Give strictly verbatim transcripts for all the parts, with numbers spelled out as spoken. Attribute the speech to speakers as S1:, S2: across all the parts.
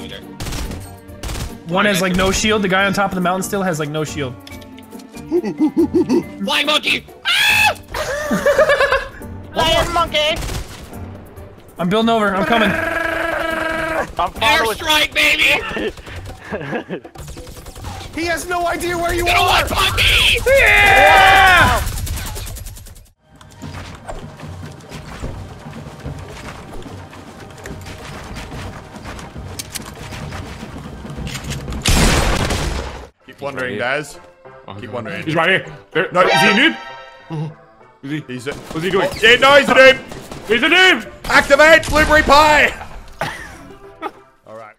S1: either.
S2: One has like no shield. The guy on top of the mountain still has like no shield.
S1: Flying monkey! Ah!
S3: Flying monkey!
S2: I'm building over. I'm coming.
S3: I'm
S1: Airstrike, baby!
S4: He has no idea where you
S1: Gonna
S4: are!
S1: one punch me!
S2: Yeah!
S4: Keep wondering, Daz. Keep wondering.
S5: He's right here. There.
S4: No,
S5: is he a noob? Is he?
S4: He's a,
S5: What's he doing?
S4: yeah, no, he's a noob!
S5: He's a noob!
S4: Activate blueberry pie! Alright.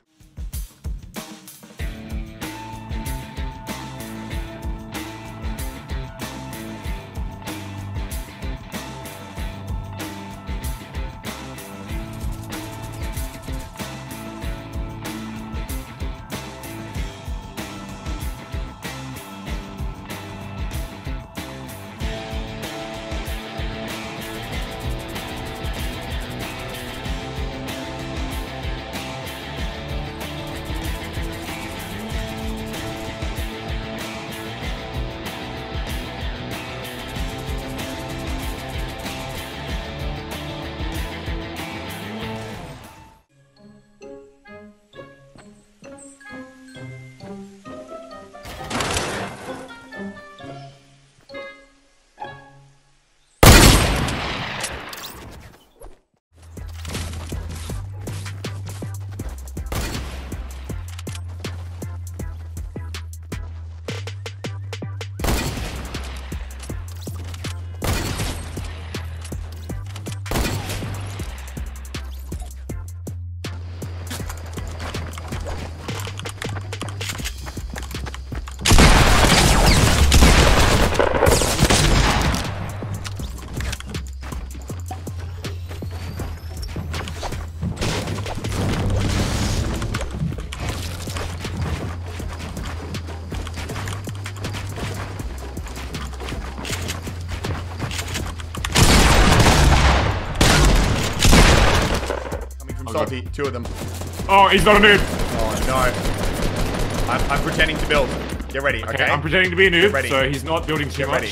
S4: Salty, two of them.
S5: Oh, he's not a noob.
S4: Oh no. I'm, I'm pretending to build. Get ready, okay?
S5: Okay, I'm pretending to be a
S4: Get
S5: noob,
S4: ready.
S5: so he's not building too
S4: Get
S5: much.
S4: ready.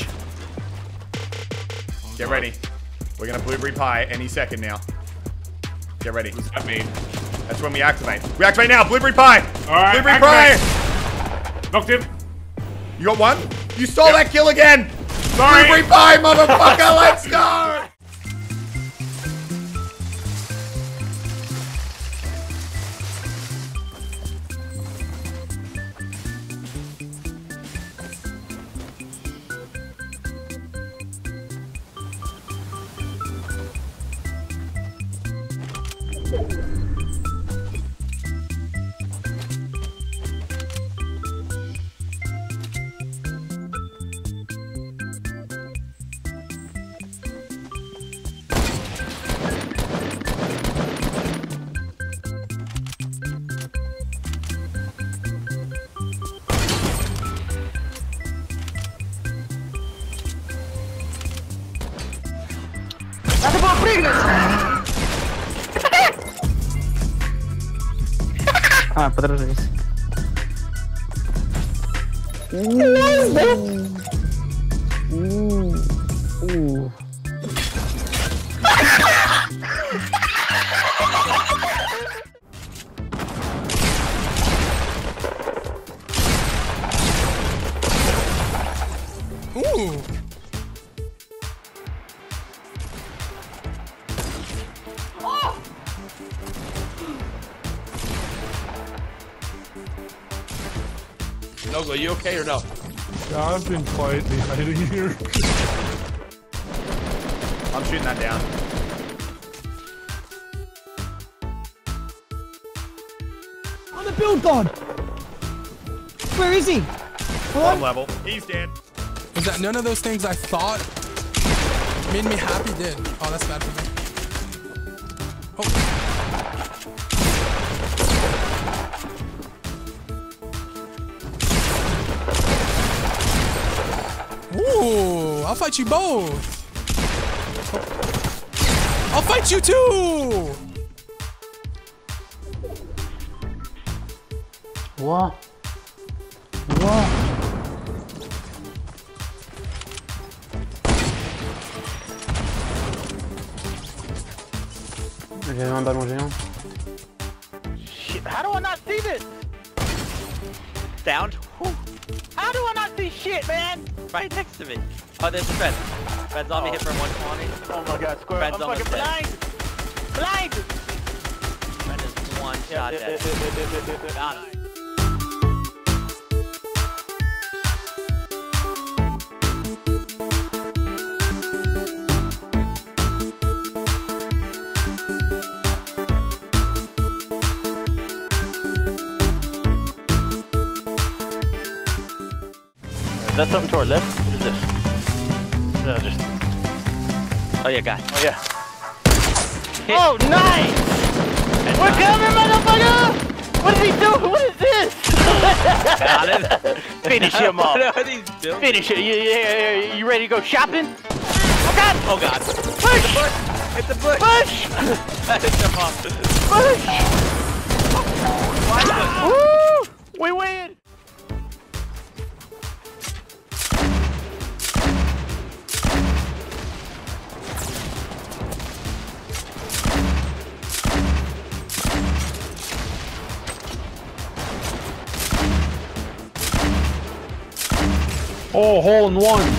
S4: Get ready. We're gonna blueberry pie any second now. Get ready.
S5: What does that mean?
S4: That's when we activate. We activate now. Blueberry pie.
S5: Alright,
S4: Blueberry
S5: activate.
S4: pie.
S5: Knocked him.
S4: You got one? You stole
S5: Yep.
S4: that kill again.
S5: Sorry.
S4: Blueberry pie, motherfucker. Let's go.
S3: Ah, para atrás. Uh.
S6: Ooh. Nogo, you okay or no?
S5: Yeah, I've been quietly hiding here.
S4: I'm shooting that down.
S7: On the build god! Where is he?
S4: Bottom level. He's dead.
S6: Was that none of those things I thought made me happy did? Oh, that's bad for me. Oh. Ooh, I'll fight you both. I'll fight you too.
S3: What? What? J'ai un ballon géant.
S8: Shit, how do I not see this? Downed? Whew. How do I not see shit, man? Right next to me. Oh, there's the Fred. Fred's on me, hit for one twenty.
S3: Oh my god, square.
S8: Fred's
S3: I'm
S8: almost
S3: fucking
S8: dead.
S3: blind! Blind!
S8: Fred is one shot dead. Got him.
S3: Is that something to our left? What is this? No, just...
S8: Oh yeah, guys.
S3: Oh yeah.
S8: Hit.
S3: Oh, nice!
S8: Headshot.
S3: We're coming, motherfucker! What is he doing? What is this?
S8: Got him.
S3: Finish him off.
S8: What are these doing?
S3: Finish it. You, you, you, you ready to go shopping? Oh god!
S8: Oh god.
S3: Push!
S8: Hit the bush.
S3: Push!
S8: Hit them off.
S3: Push!
S8: Why the...
S3: Woo! We win!
S5: Oh, hole in one.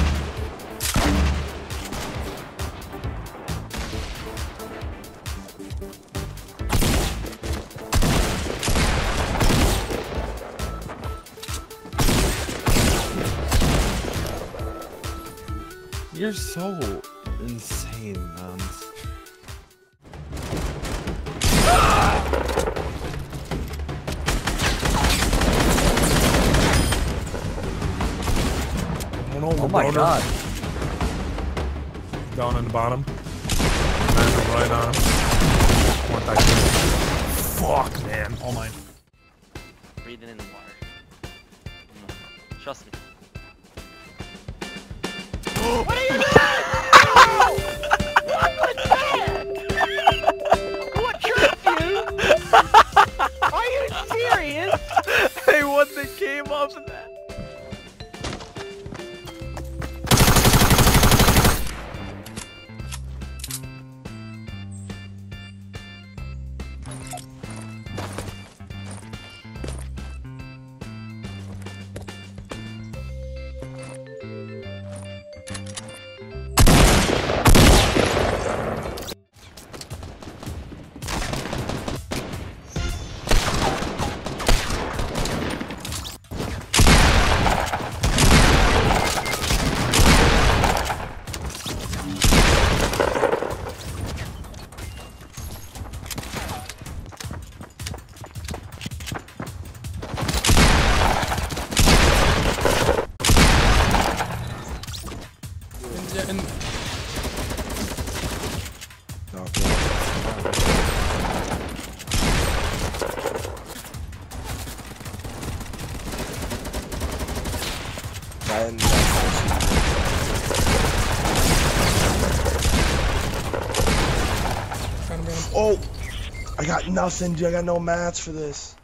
S9: You're so insane, man.
S5: Oh my god. Down on the bottom. And right on him. Want that kid. Fuck, man.
S2: All mine.
S8: Breathing in the water. Trust me.
S3: What are you doing? What tricked you? Are you serious?
S8: Hey, what the game off of that?
S6: Yeah, and
S9: Oh, I got nothing, dude. I got no mats for this.